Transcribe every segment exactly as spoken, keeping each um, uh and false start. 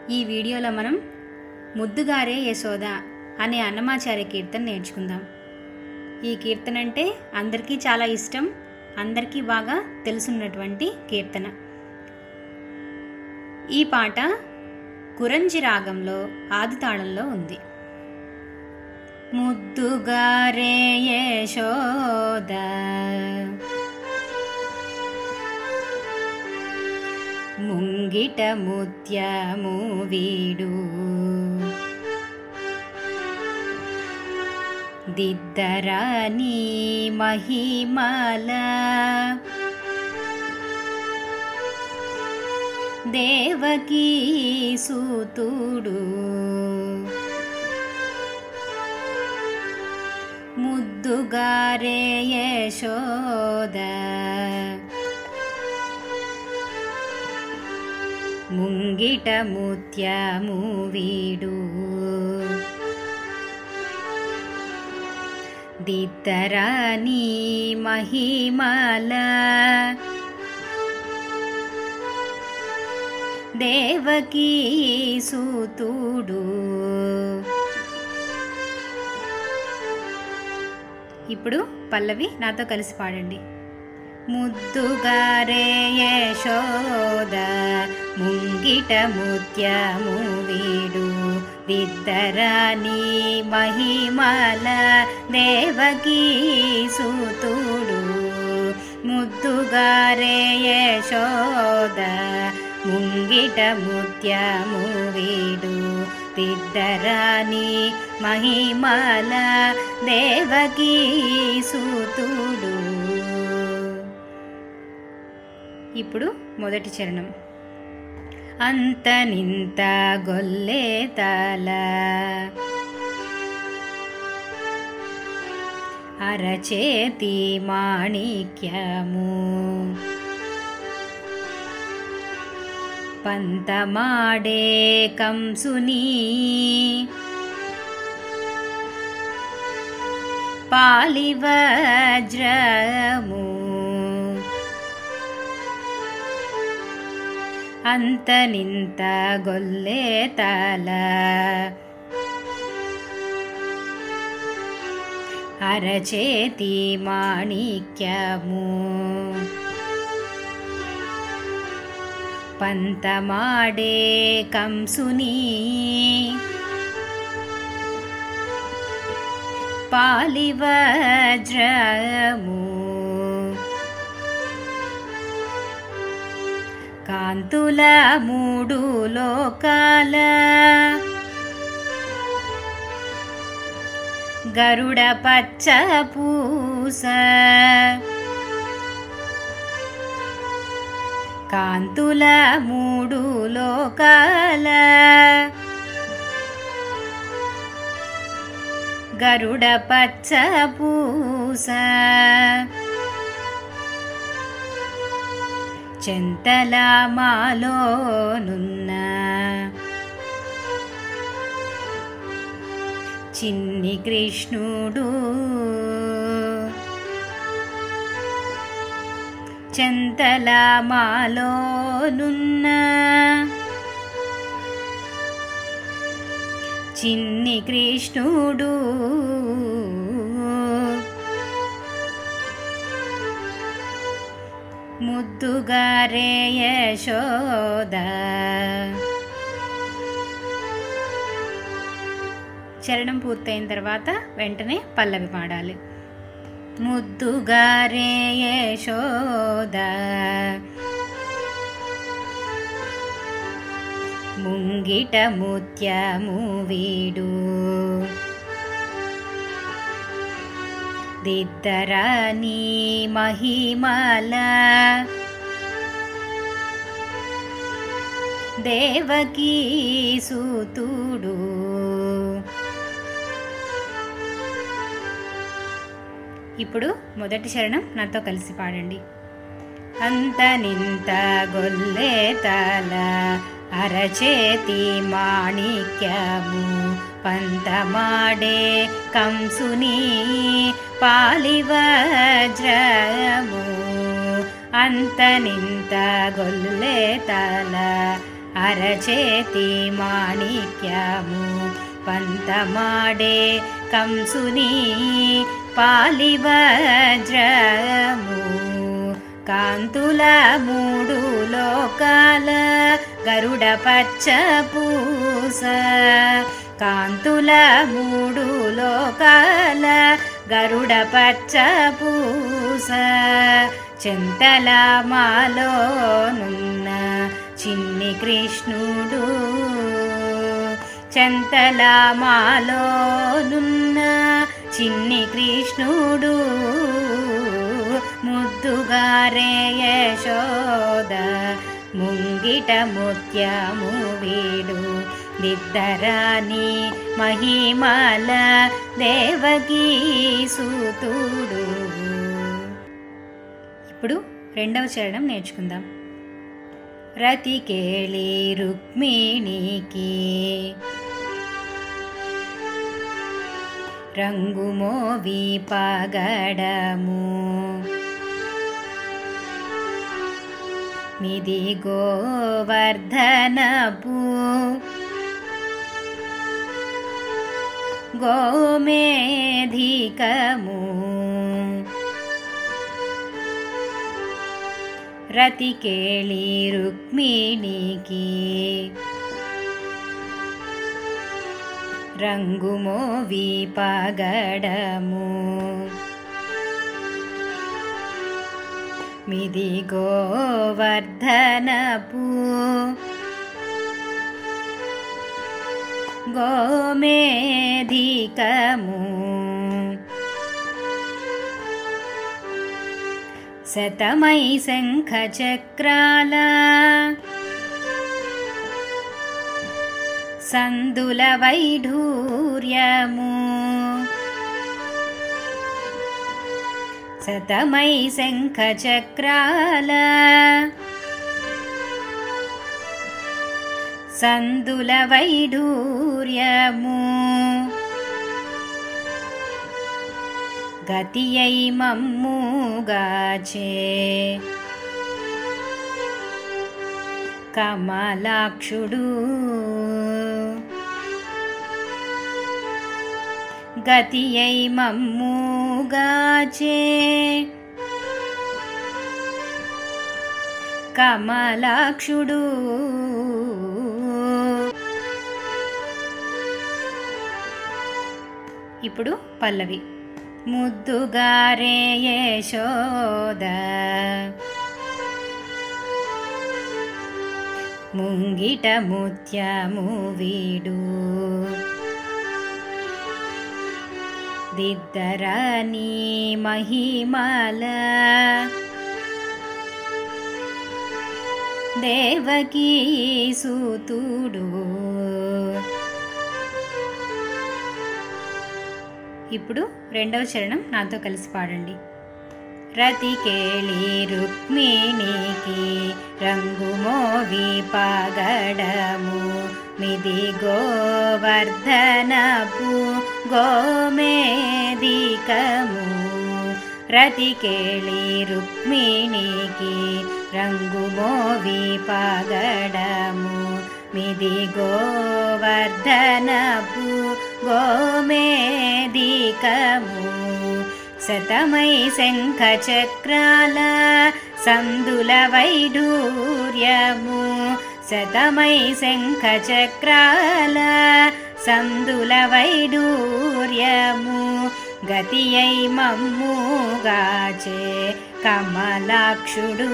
ఈ వీడియోలో మనం ముద్దుగారే యశోద అనే అన్నమాచార్య కీర్తన నేర్చుకుందాం. ఈ కీర్తన అంటే అందరికీ చాలా ఇష్టం, అందరికీ బాగా తెలుసున్నటువంటి కీర్తన. ఈ పాట కురంజి రాగంలో ఆది తాళంలో ఉంది. ముద్దుగారే యశోద ముంగిట ముత్యము వీడు దిద్దరాని మహిమల దేవకీ సూతుడు ముద్దుగారే యశోద ముంగిట ముత్యము వీడు దిద్దరాని మహిమల దేవకీ సూతుడు. ఇప్పుడు పల్లవి నాతో కలిసి పాడండి. ముద్దుగారే యశోద ముంగిట ముత్యము వీడు దిద్దరాని మహిమల దేవకీ సూతుడు. ముద్దుగారే యశోద ముంగిట ముత్యము వీడు దిద్దరాని మహిమల దేవకీ సూతుడు. ఇప్పుడు మొదటి చరణం. అంతనింత గొల్లే తల అరచేతి మాణిక్యము పంతమాడే కంసుని పాలివజ్రము అంతనింత గొల్లే తల అరచేతి మాణిక్యము పంతమాడే కంసుని పాలివజ్రము కాంతుల మూడు లోకాల గరుడ పచ్చ పూస కాంతుల మూడు లోకాల గరుడ పచ్చ పూస చెంతల మాలోనున్న చిన్ని కృష్ణుడు చెంతల మాలోనున్న చిన్ని కృష్ణుడు ముద్దుగారే యశోద. చరణం పూర్తయిన తర్వాత వెంటనే పల్లవి పాడాలి. ముద్దుగారే యశోద ముంగిట ముత్యము వీడు దిద్దరాని మహిమల దేవకీ సూతుడు. ఇప్పుడు మొదటి చరణం నాతో కలిసి పాడండి. అంతనింత గొల్లే తల అరచేతి మాణిక్యము పంతమాడే కంసుని పాలివజ్రము అంతనింత గొల్లే తల అరచేతి మాణిక్యము పంతమాడే కంసుని పాలివజ్రము కాంతుల మూడు లోకాల గరుడ పచ్చ పూస కాంతుల మూడు లోకాల గరుడ పచ్చ పూస చింతల మాలోనున్న చిన్ని కృష్ణుడు చింతల మాలోనున్న చిన్ని కృష్ణుడు ముద్దుగారే యశోద ముంగిట ముత్యము వీడు దిద్దరాని మహిమల దేవకీ సూతుడు. ఇప్పుడు రెండవ చరణం నేర్చుకుందాం. రతికేళి రుక్మిణికి రంగుమోవి పగడము మిది గోవర్ధనపు గోమేధికము రతికేళి రుక్మిణికి రంగుమోవి పగడము మిది గోవర్ధనపు గోమేధికము శతమై శంఖ చక్రాల సందుల వైఢూర్యము శతమై శంఖ చక్రాల సందుల వైఢూర్యము గతియై మమ్ముగాచే కమలాక్షుడు గతియై మమ్ముగాచే కమలాక్షుడు ఇప్పుడు పల్లవి. ముద్దుగారే యశోద ముంగిట ముత్యము వీడు దిద్దరాని మహిమల దేవకీ సూతుడు. ఇప్పుడు రెండవ చరణం నాతో కలిసి పాడండి. రతికేళి రుక్మిణికి రంగుమోవి పగడము మిది గోవర్ధనపు గోమేధికము రతికేళి రుక్మిణికి రంగుమోవి పగడము మిది గోవర్ధనపు గోమేధికము శతమై శంఖ చక్రాల సందుల వైఢూర్యము శతమై శంఖ చక్రాల సందుల వైఢూర్యము గతియై మమ్ముగాచే కమలాక్షుడు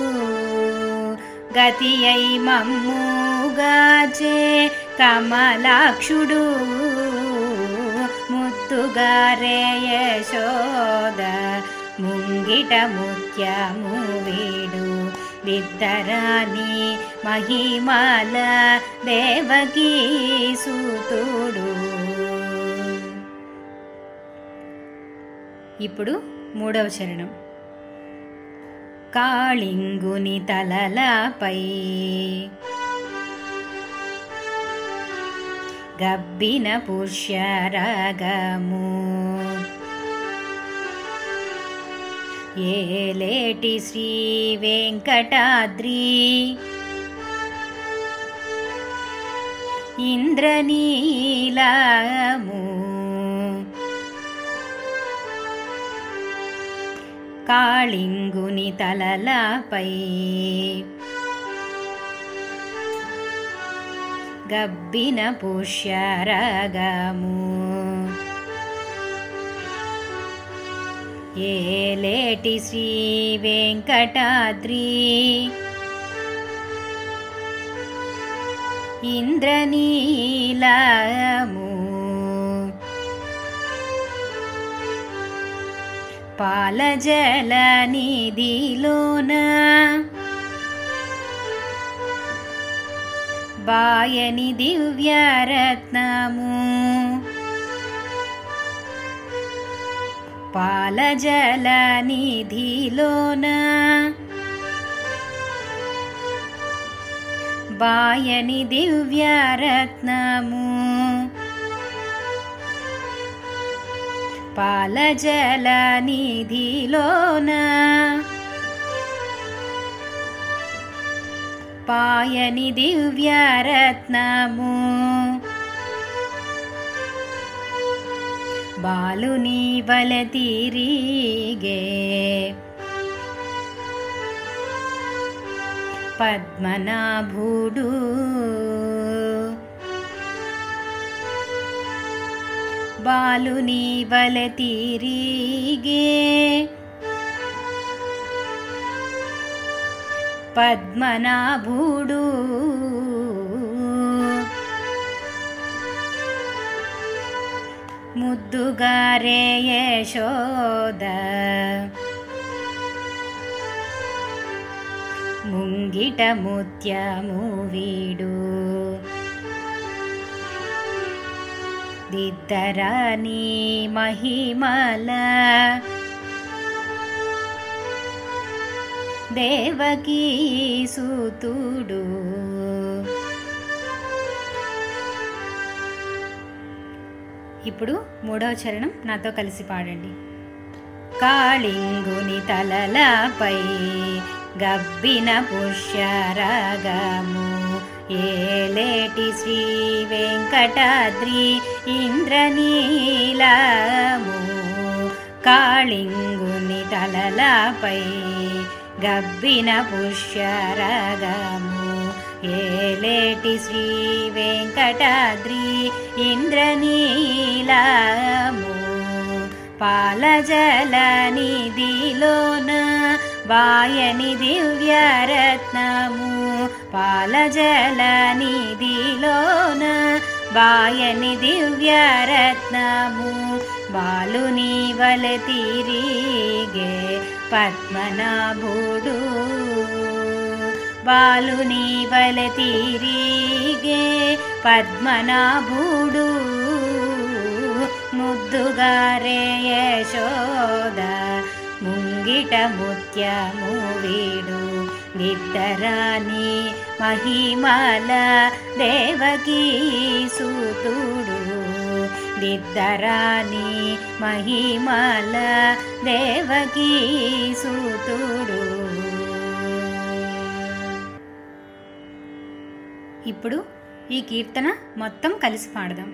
గతియై మమ్ముగాచే కమలాక్షుడు ముద్దుగారే యశోద ముంగిట ముత్యము వీడు దిద్దరాని మహిమల దేవకీ సూతుడు. ఇప్పుడు మూడవ చరణం. కాళింగుని తలలపై గబ్బిన పుష్యరాగము ఏలేటి శ్రీ వెంకటాద్రి ఇంద్రనీలము కాళింగుని తలలపై గబ్బిన పుష్యరగము ఏలేటి శ్రీ వెంకటాద్రి ఇంద్రనీలము పాలజల నిధిలోన బాయని దివ్యరత్నము పాలజల నిధిలోన బాయని దివ్యరత్నము పాలజల నిధిలోన పాయని దివ్యరత్నము బాలుని వలె తిరిగే పద్మనాభుడు బాలుని వలె తిరిగే పద్మనాభుడు ముద్దుగారే యశోద ముంగిట ముత్యము వీడు దిద్దరాని మహిమల దేవకీ సూతుడు ఇప్పుడు మూడవ చరణం నాతో కలిసి పాడండి. కాళింగుని తలలపై గబ్బిన పుష్యరాగము ఏలేటి శ్రీ వెంకటాద్రి ఇంద్రనీలము కాళింగుని తలలపై గబ్బిన పుష్యరాగము ఏలేటి శ్రీ వెంకటాద్రి ఇంద్రనీలము పాలజల నిధిలోన బాయని దివ్యరత్నము పాలజల నిధిలోన బాయని దివ్యరత్నము బాలుని వలె తిరిగే పద్మనాభుడు బాలుని వలె తిరిగే పద్మనాభుడు ముద్దుగారే యశోద ముంగిట ముత్యము వీడు గిద్దరాని మహిమల దేవకీ సూతుడు దిద్దరాని మహిమల దేవకీ సూతుడు. ఇప్పుడు ఈ కీర్తన మొత్తం కలిసి పాడదాం.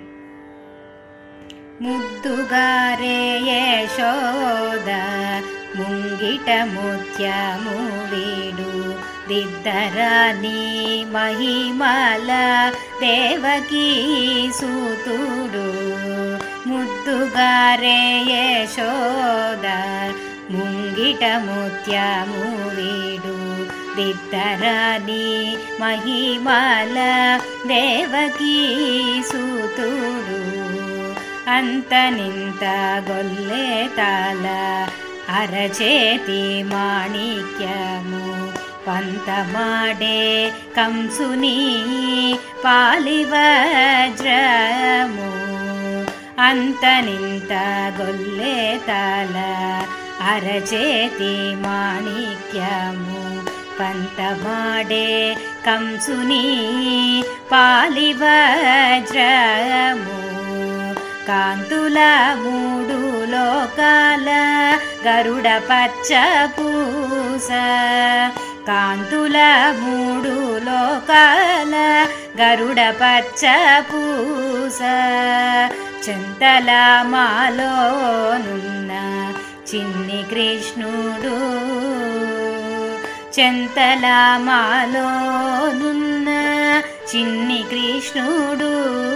ముద్దుగారే యశోద ముంగిట ముత్యము వీడు దిద్దరాని మహిమల దేవకీ సూతుడు ముద్దుగారే యశోద ముంగిట ముత్యము వీడు దిద్దరాని మహిమల దేవకీ సూతుడు అంతనింత గొల్లె తాల అరచేతి మాణిక్యము పంతమాడే కంసుని పాలివజ్రము అంతనింత గొల్లె తాల అరచేతి మాణిక్యము పంతమాడే కంసుని పాలివజ్రము కాంతుల మూడు లోకాల గరుడ పచ్చ పూస కాంతుల మూడు లోకాల గరుడ పచ్చ పూస చింతల మాలోనున్న చిన్ని కృష్ణుడు చింతల మాలోనున్న చిన్ని కృష్ణుడు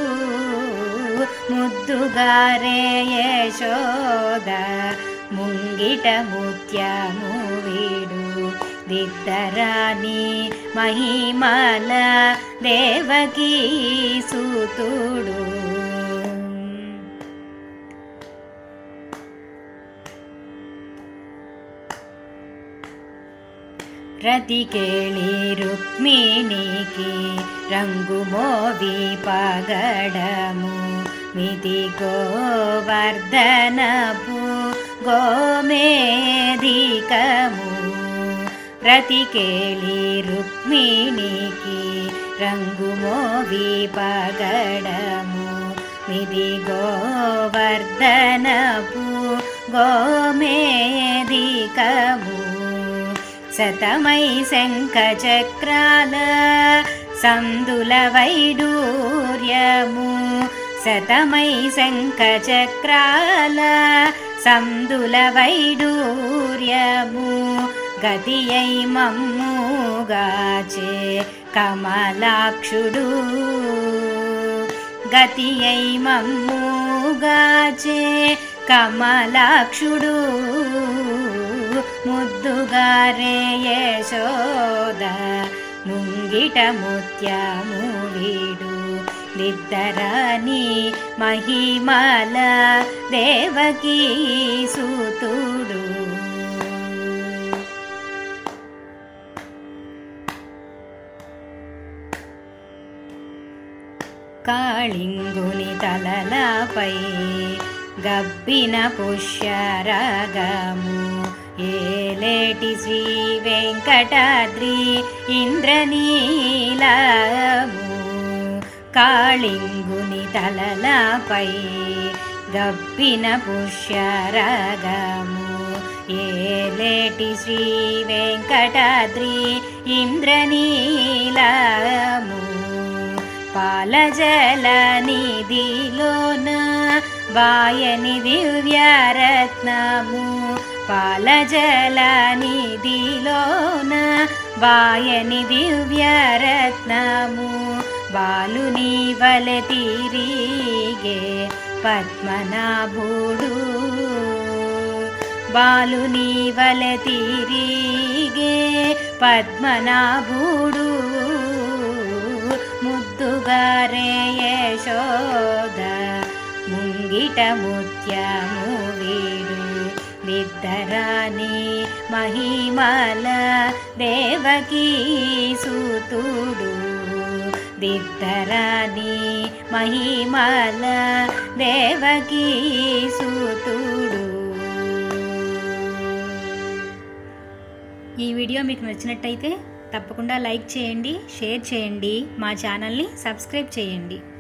ముద్దుగారే యశోద ముంగిట ముత్యము వీడు దిద్దరాని మహిమల దేవకీ సూతుడు రతి కేళి రుక్మిణికి రంగు మోవి పగడము మితి గోవర్ధనపు గోమేధికము రతి కేళి రుక్మిణికి రంగు మోవి పగడము మిది గోవర్ధనపు గోమేధికము శతమై శంఖ చక్రాల సందుల వైడూర్యము శతమై శంఖ చక్రాల సందుల వైడూర్యము గతి అయి మమ్ముగాచే కమలాక్షుడు గతి అయి మమ్ముగాచే కమలాక్షుడు ముద్దుగారే యశోద ముంగిట ముత్యము వీడు దిద్దరాని మహిమల దేవకీ సూతుడు కాళింగుని తలలపై గబ్బిన పుష్యరాగము ఏలేటి శ్రీ వెంకటాద్రి ఇంద్రనీలము కాళింగుని తలలపై గబ్బిన పుష్యరాగము ఏలేటి శ్రీ వెంకటాద్రి ఇంద్రనీలము పాలజల నిధిలోన వాయని దివ్యరత్నము పాలజల నిధిలోన వాయని దివ్యరత్నము బాలుని వలె తిరిగే పద్మనాభుడు బాలుని వలె తిరిగే పద్మనాభుడు ముద్దుగారే యశోద ముంగిట ముత్యము వీడు దిద్దరాని మహిమల దేవకీ సూతుడు దిద్దరాని మహిమల దేవకీ సూతుడు. ఈ వీడియో మీకు నచ్చినట్టయితే తప్పకుండా లైక్ చేయండి, షేర్ చేయండి, మా ఛానల్ని సబ్స్క్రైబ్ చేయండి.